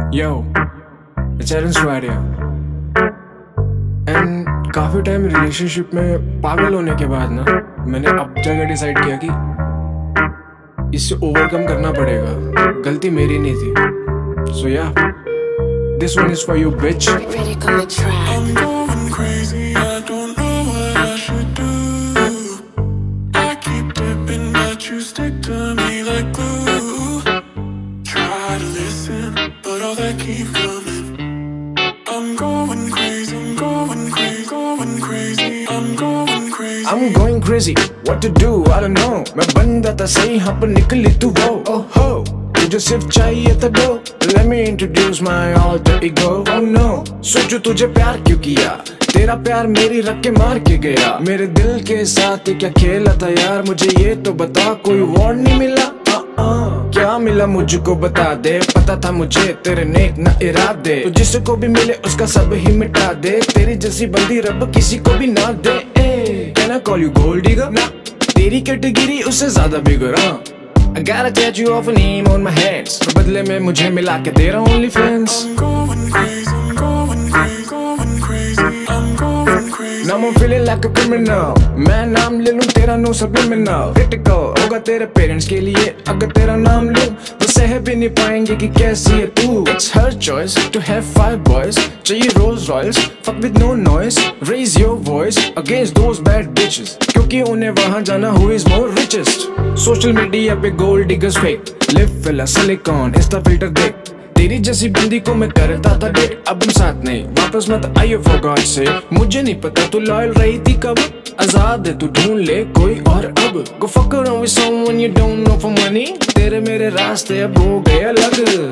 Yo, it's Arens right here. And काफी time relationship में पागल होने के बाद ना मैंने अब जगह डिसाइड किया कि इससे ओवरकम करना पड़ेगा. गलती मेरी नहीं थी. So yeah, this one is for you, bitch. Riddick on the track. I'm going crazy, I don't know what I should do. I keep dipping, but you stick to me like glue. Try to listen, but all that keep coming. I'm going crazy, I'm going crazy, going crazy. I'm going crazy. I'm going crazy. What to do? I don't know. मैं बंदा था सही यहाँ पर निकली तू वो. Oh ho. तुझे सिर्फ चाहिए था दो. Let me introduce my alter ego. Oh no. सोचो तुझे प्यार क्यों किया. तेरा प्यार मेरी रख के मार के गया. मेरे दिल के साथ ये क्या खेला था यार. मुझे ये तो बता कोई वार्ड नहीं मिला. क्या मिला मुझको बता दे. पता था मुझे तेरे नेक न इरादे. तो जिसको भी मिले उसका सब ही मिटा दे. तेरी जैसी बंदी रब किसी को भी ना दे. Can I call you golddigger? ना तेरी कैटेगरी उससे ज्यादा बिगर. I gotta tattoo you off a name on my hands. तो बदले में मुझे मिला के दे रहा only fans. I'm going crazy, I'm going crazy, going crazy. I'm going crazy. Now I'm feeling like a criminal. मैं नाम ले लूं तेरा no subliminal. Critical होगा तेरे पेरेंट्स के लिए अगर तेरा नाम लूं. वो सह भी नहीं पाएंगे कि कैसी है तू. It's her choice to have 5 boys. चाहिए Rolls Royce, fuck with no noise. Raise your voice against those bad bitches. क्योंकि उन्हें वहाँ जाना who is more richest. Social media पे gold diggers fake. Live fella silicon insta filter देख. तेरी जैसी बंदी को मैं करता था डेट. अब हम साथ नहीं वापस मत आइयो for God से. मुझे नहीं पता तू लॉयल रही थी कब. आजाद है तू ढूंढ ले कोई और अब. Go fuck around with someone you don't know for money. तेरे मेरे रास्ते अब हो गए अलग.